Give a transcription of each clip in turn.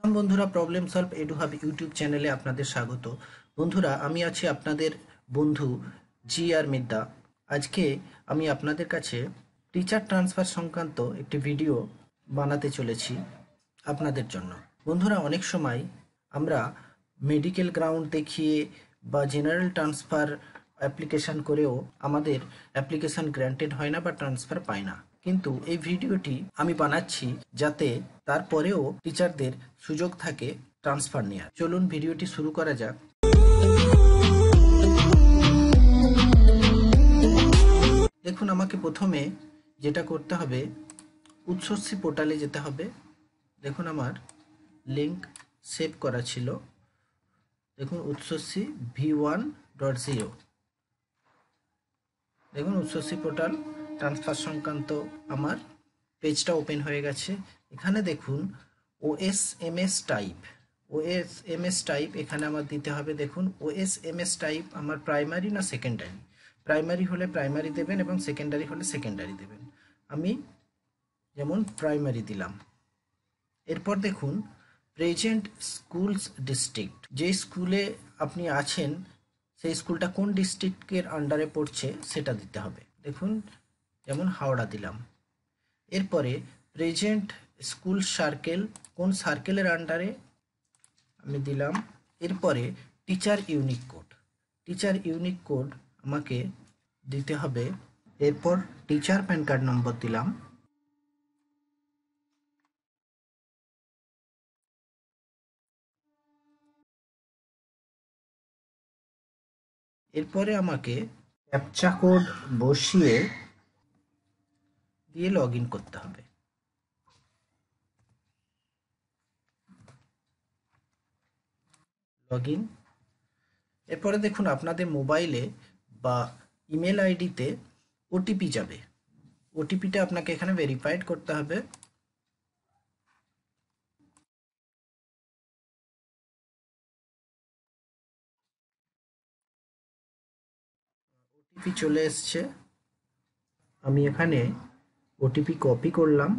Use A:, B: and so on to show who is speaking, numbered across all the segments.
A: বন্ধুরা, problem solve এডুহাব YouTube চ্যানেলে আপনাদের স্বাগত। বন্ধুরা, আমি আছি আপনাদের বন্ধু জি আর মিদ্দা। আজকে আমি আপনাদের কাছে টিচার ট্রান্সফার সংক্রান্ত একটি ভিডিও বানাতে চলেছি আপনাদের জন্য। বন্ধুরা, অনেক সময় আমরা মেডিকেল গ্রাউন্ড দেখিয়ে বা জেনারেল ট্রান্সফার অ্যাপ্লিকেশান করেও আমাদের অ্যাপ্লিকেশান গ্র্যান্টেড হয় না বা ট্রান্সফার পায় না। কিন্তু এই ভিডিওটি আমি বানাচ্ছি যাতে তারপরেও টিচারদের সুযোগ থাকে ট্রান্সফার নেওয়ার। চলুন ভিডিওটি শুরু করা যাক। দেখুন, আমাকে প্রথমে যেটা করতে হবে, উৎসশ্রী পোর্টালে যেতে হবে। দেখুন, আমার লিঙ্ক সেভ করা ছিল। দেখুন, উৎসশ্রী v1.0। দেখুন, উৎসশ্রী পোর্টাল ট্রান্সফার সংক্রান্ত আমার পেজটা ওপেন হয়ে গেছে। এখানে দেখুন OSMS টাইপ এখানে আমার দিতে হবে। দেখুন, OSMS টাইপ আমার প্রাইমারি না সেকেন্ডারি। প্রাইমারি হলে প্রাইমারি দেবেন এবং সেকেন্ডারি হলে সেকেন্ডারি দেবেন। আমি যেমন প্রাইমারি দিলাম। এরপর দেখুন প্রেজেন্ট স্কুলস ডিস্ট্রিক্ট, যে স্কুলে আপনি আছেন সেই স্কুলটা কোন ডিস্ট্রিক্টের আন্ডারে পড়ছে সেটা দিতে হবে। দেখুন, যেমন হাওড়া দিলাম। এরপরে প্রেজেন্ট স্কুল সার্কেল, কোন সার্কেলের আন্ডারে আমি দিলাম। এরপরে টিচার ইউনিক কোড আমাকে দিতে হবে। এরপর টিচার প্যান কার্ড নম্বর দিলাম। এরপরে আমাকে ক্যাপচা কোড বসিয়ে দিয়ে লগ ইন করতে হবে। Log in. এরপরে দেখুন আপনাদের মোবাইলে বা ইমেল আইডিতে ওটিপি যাবে। ওটিপিটা আপনাকে এখানে ভেরিফাইড করতে হবে। ওটিপি চলে এসছে। আমি এখানে ওটিপি কপি করলাম।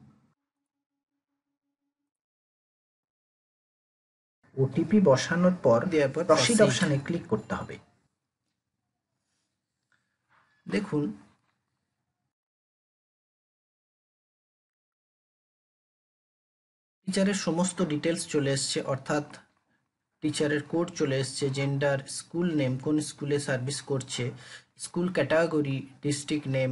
A: ওটিপি বসানোর পর দেওয়ার পর প্রসিড অপশানে ক্লিক করতে হবে। দেখুন, টিচারের সমস্ত ডিটেলস চলে এসছে, অর্থাৎ টিচারের কোড চলে এসছে, জেন্ডার, স্কুল নেম, কোন স্কুলে সার্ভিস করছে, school category, district name,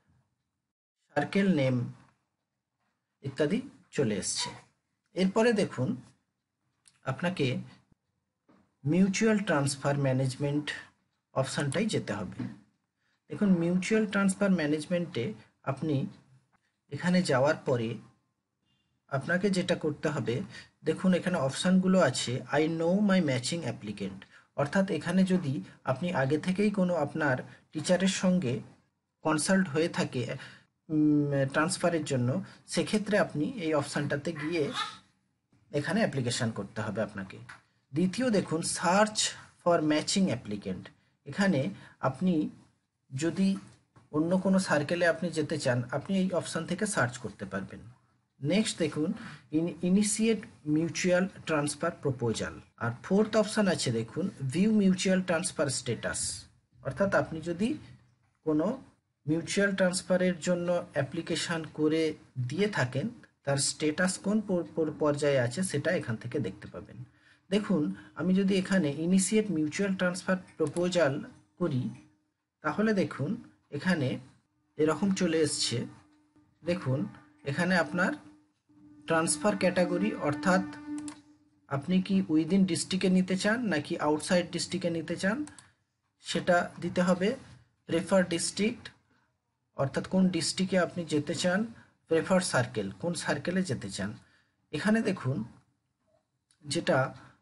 A: circle name ইত্যাদি চলে এসছে। এরপরে দেখুন আপনাকে মিউচুয়াল ট্রান্সফার ম্যানেজমেন্ট অপশানটাই যেতে হবে। দেখুন, মিউচুয়াল ট্রান্সফার ম্যানেজমেন্টে আপনি এখানে যাওয়ার পরে আপনাকে যেটা করতে হবে, দেখুন এখানে অপশানগুলো আছে। I know my matching applicant, অর্থাৎ এখানে যদি আপনি আগে থেকেই কোনো আপনার টিচারের সঙ্গে কনসাল্ট হয়ে থাকে ট্রান্সফারের জন্য, সেক্ষেত্রে আপনি এই অপশানটাতে গিয়ে এখানে অ্যাপ্লিকেশান করতে হবে আপনাকে। দ্বিতীয় দেখুন সার্চ ফর ম্যাচিং অ্যাপ্লিকেন্ট। এখানে আপনি যদি অন্য কোনো সার্কেলে আপনি যেতে চান, আপনি এই অপশান থেকে সার্চ করতে পারবেন। নেক্সট দেখুন ইনিশিয়েট মিউচুয়াল ট্রান্সফার প্রপোজাল। আর ফোর্থ অপশান আছে দেখুন ভিউ মিউচুয়াল ট্রান্সফার স্ট্যাটাস, অর্থাৎ আপনি যদি কোনো মিউচুয়াল ট্রান্সফারের জন্য অ্যাপ্লিকেশান করে দিয়ে থাকেন, তার স্ট্যাটাস কোন পর্যায়ে আছে সেটা এখান থেকে দেখতে পাবেন। দেখুন, আমি যদি এখানে ইনিশিয়েট মিউচুয়াল ট্রান্সফার প্রপোজাল করি, তাহলে দেখুন এখানে এরকম চলে এসছে। দেখুন এখানে আপনার ট্রান্সফার ক্যাটাগরি, অর্থাৎ আপনি কি উইদিন ডিস্ট্রিক্টে নিতে চান নাকি আউটসাইড ডিস্ট্রিক্টে নিতে চান সেটা দিতে হবে। প্রেফার ডিস্ট্রিক্ট, অর্থাৎ কোন ডিস্ট্রিক্টে আপনি যেতে চান। প্রেফার সার্কেল, কোন সার্কেলে যেতে চান। এখানে দেখুন যেটা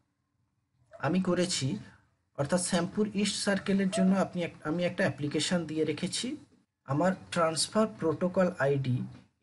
A: আমি করেছি, অর্থাৎ শ্যামপুর ইস্ট সার্কেলের জন্য আমি একটা অ্যাপ্লিকেশান দিয়ে রেখেছি। আমার ট্রান্সফার প্রোটোকল আইডি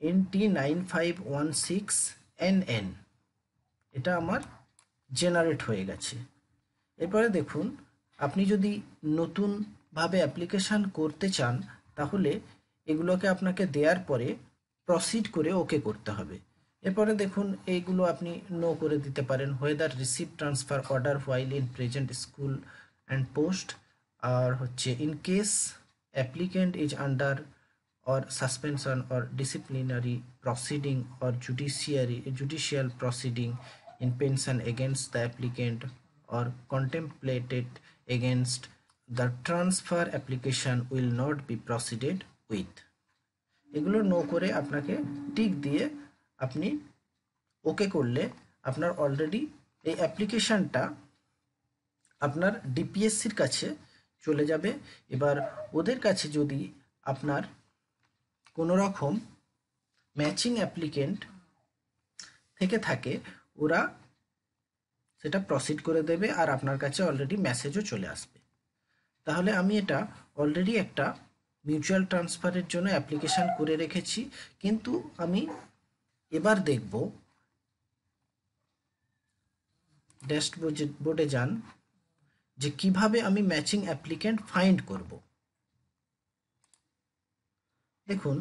A: NT9516NN, এটা আমার জেনারেট হয়ে গেছে। এরপরে দেখুন আপনি যদি নতুনভাবে অ্যাপ্লিকেশান করতে চান, তাহলে এগুলোকে আপনাকে দেওয়ার পরে প্রসিড করে ওকে করতে হবে। এরপরে দেখুন এইগুলো আপনি নো করে দিতে পারেন, whether receive transfer order while in present school and post, আর হচ্ছে in case applicant is under or suspension or disciplinary proceeding or judicial proceeding in pension against the applicant or contemplated against the transfer application will not be proceeded with. এগুলো know করে আপনাকে tick দিয়ে আপনি ওকে করলে আপনার already এই অ্যাপ্লিকেশনটা আপনার ডিপিএসসির কাছে চলে যাবে। এবার ওদের কাছে যদি আপনার কোনো রকম ম্যাচিং অ্যাপ্লিকেন্ট থেকে থাকে, ওরা সেটা প্রসিড করে দেবে আর আপনার কাছে অলরেডি মেসেজও চলে আসবে। তাহলে আমি এটা অলরেডি একটা মিউচুয়াল ট্রান্সফারের জন্য অ্যাপ্লিকেশান করে রেখেছি, কিন্তু আমি এবার দেখব ড্যাশবোর্ডে যান যে কিভাবে আমি ম্যাচিং অ্যাপ্লিকেন্ট ফাইন্ড করব। দেখুন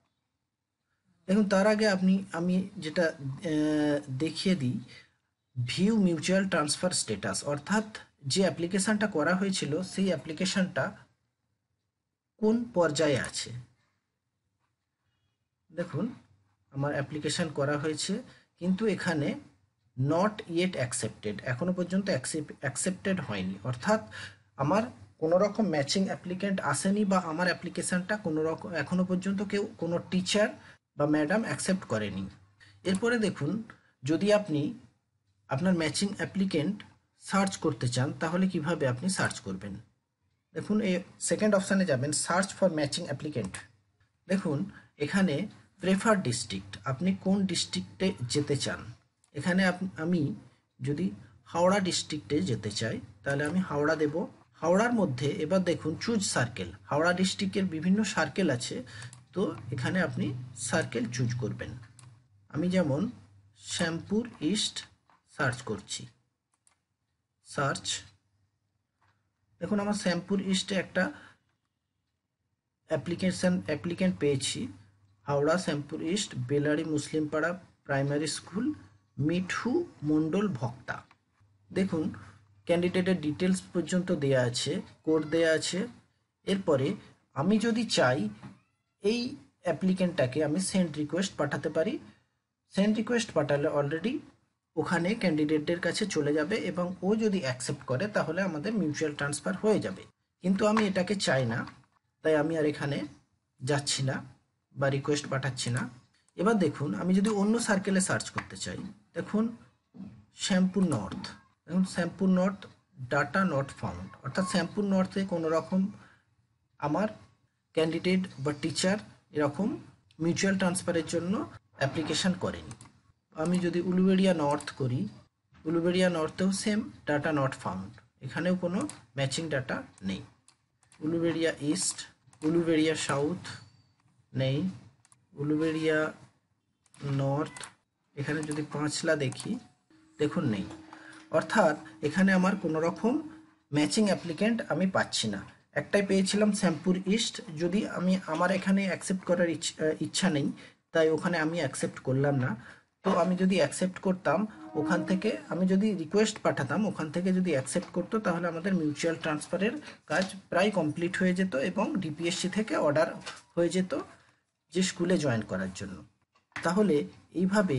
A: তার আগে আমি যেটা দেখিয়ে দিই, ভিউ মিউচুয়াল ট্রান্সফার স্ট্যাটাস, অর্থাৎ যে অ্যাপ্লিকেশানটা করা হয়েছিল সেই অ্যাপ্লিকেশানটা কোন পর্যায়ে আছে। দেখুন আমার অ্যাপ্লিকেশান করা হয়েছে, কিন্তু এখানে নট ইয়েট অ্যাকসেপ্টেড, এখনো পর্যন্ত অ্যাকসেপ্টেড হয়নি, অর্থাৎ আমার কোনো রকম ম্যাচিং অ্যাপ্লিকেন্ট আসেনি বা আমার অ্যাপ্লিকেশানটা কোনো রকম এখনো পর্যন্ত কেউ কোনো টিচার বা ম্যাডাম অ্যাকসেপ্ট করেনি। এরপরে দেখুন যদি আপনি আপনার ম্যাচিং অ্যাপ্লিকেন্ট সার্চ করতে চান তাহলে কিভাবে আপনি সার্চ করবেন। দেখুন এই সেকেন্ড অপশানে যাবেন, সার্চ ফর ম্যাচিং অ্যাপ্লিকেন্ট। দেখুন এখানে প্রেফার ডিস্ট্রিক্ট, আপনি কোন ডিস্ট্রিক্টে যেতে চান। এখানে আমি যদি হাওড়া ডিস্ট্রিক্টে যেতে চাই তাহলে আমি হাওড়া দেব। হাওড়ার মধ্যে এবার দেখুন চুজ সার্কেল, হাওড়া ডিস্ট্রিক্টের বিভিন্ন সার্কেল আছে, তো এখানে আপনি সার্কেল চুজ করবেন। আমি যেমন শ্যামপুর ইস্ট সার্চ করছি, সার্চ। দেখুন আমার শ্যামপুর ইস্টে একটা অ্যাপ্লিকেন্ট পেয়েছি, Howrah Shyampur east Belari Muslim Para primary school, Mithu Mondal Bhakta. দেখুন ক্যান্ডিডেটের ডিটেলস পর্যন্ত দেয়া আছে, কোড দেয়া আছে। এরপরে আমি যদি চাই এই অ্যাপ্লিকেন্টটাকে আমি সেন্ড রিকোয়েস্ট পাঠাতে পারি। সেন্ড রিকোয়েস্ট পাঠালে অলরেডি ওখানে ক্যান্ডিডেটদের কাছে চলে যাবে এবং ও যদি অ্যাকসেপ্ট করে তাহলে আমাদের মিউচুয়াল ট্রান্সফার হয়ে যাবে। কিন্তু আমি এটাকে চাই না, তাই আমি আর এখানে যাচ্ছি না বা রিকোয়েস্ট পাঠাচ্ছি না। এবার দেখুন আমি যদি অন্য সার্কেলে সার্চ করতে চাই, দেখুন শ্যামপুর নর্থ, দেখুন Shyampur north data not found, অর্থাৎ শ্যামপুর নর্থে কোনো রকম আমার ক্যান্ডিডেট বা টিচার এরকম মিউচুয়াল ট্রান্সফারের জন্য অ্যাপ্লিকেশান করেনি। আমি যদি উলুবেড়িয়া নর্থ করি, উলুবেড়িয়া নর্থেও সেম ডাটা নট ফাউন্ড, এখানেও কোনো ম্যাচিং ডাটা নেই। উলুবেড়িয়া ইস্ট, উলুবেড়িয়া সাউথ নেই, উলুবেড়িয়া নর্থ, এখানে যদি পাঁচলা দেখি দেখুন নেই, অর্থাৎ এখানে আমার কোনো রকম ম্যাচিং অ্যাপ্লিকেন্ট আমি পাচ্ছি না। একটাই পেয়েছিলাম শ্যামপুর ইস্ট, যদি আমার এখানে অ্যাকসেপ্ট করার ইচ্ছা নেই তাই ওখানে আমি অ্যাকসেপ্ট করলাম না। তো আমি যদি অ্যাকসেপ্ট করতাম ওখান থেকে, আমি যদি রিকোয়েস্ট পাঠাতাম ওখান থেকে যদি অ্যাকসেপ্ট করতো তাহলে আমাদের মিউচুয়াল ট্রান্সফারের কাজ প্রায় কমপ্লিট হয়ে যেত এবং ডিপিএসসি থেকে অর্ডার হয়ে যেত যে স্কুলে জয়েন করার জন্য। তাহলে এইভাবে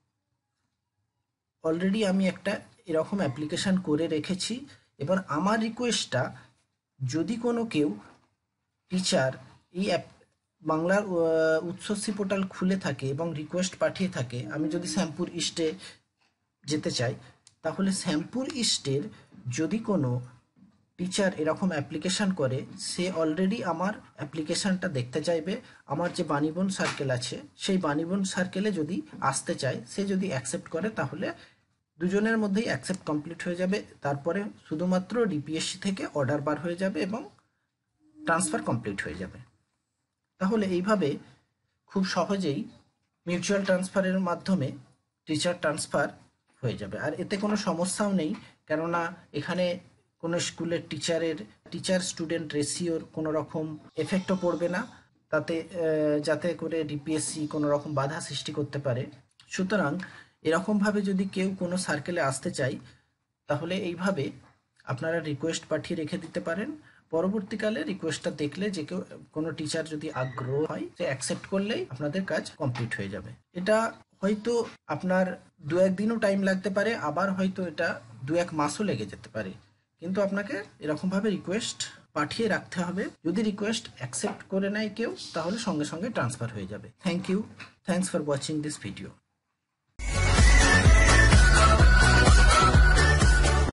A: অলরেডি আমি একটা এরকম অ্যাপ্লিকেশান করে রেখেছি। এবার আমার রিকোয়েস্টটা যদি কোনো কেউ টিচার এই বাংলার উচ্চশিক্ষা পোর্টাল খুলে থাকে এবং রিকোয়েস্ট পাঠিয়ে থাকে, আমি যদি শ্যামপুর ইস্টে যেতে চাই তাহলে শ্যামপুর ইস্টের যদি কোনো টিচার এরকম অ্যাপ্লিকেশান করে সে অলরেডি আমার অ্যাপ্লিকেশানটা দেখতে চাইবে। আমার যে বাণীবন সার্কেল আছে সেই বাণীবন সার্কেলে যদি আসতে চায়, সে যদি অ্যাকসেপ্ট করে তাহলে দুজনের মধ্যেই অ্যাকসেপ্ট কমপ্লিট হয়ে যাবে। তারপরে শুধুমাত্র ডিপিএসসি থেকে অর্ডার বার হয়ে যাবে এবং ট্রান্সফার কমপ্লিট হয়ে যাবে। তাহলে এইভাবে খুব সহজেই মিউচুয়াল ট্রান্সফারের মাধ্যমে টিচার ট্রান্সফার হয়ে যাবে। আর এতে কোনো সমস্যাও নেই, কেননা এখানে কোনো স্কুলের টিচার স্টুডেন্ট রেশিওর কোনো রকম এফেক্টও পড়বে না, তাতে যাতে করে ডিপিএসসি কোনো রকম বাধা সৃষ্টি করতে পারে। সুতরাং এরকমভাবে যদি কেউ কোনো সার্কেলে আসতে চায় তাহলে এইভাবে আপনারা রিকোয়েস্ট পাঠিয়ে রেখে দিতে পারেন। পরবর্তীকালে রিকোয়েস্টটা দেখলে যে কেউ কোনো টিচার যদি আগ্রহ হয় সে অ্যাকসেপ্ট করলেই আপনাদের কাজ কমপ্লিট হয়ে যাবে। এটা হয়তো আপনার 2-1 দিনও টাইম লাগতে পারে, আবার হয়তো এটা 2-1 মাসও লেগে যেতে পারে, কিন্তু আপনাকে এরকমভাবে রিকোয়েস্ট পাঠিয়ে রাখতে হবে। যদি রিকোয়েস্ট অ্যাকসেপ্ট করে নেয় কেউ তাহলে সঙ্গে সঙ্গে ট্রান্সফার হয়ে যাবে। Thank you, thanks for watching this video.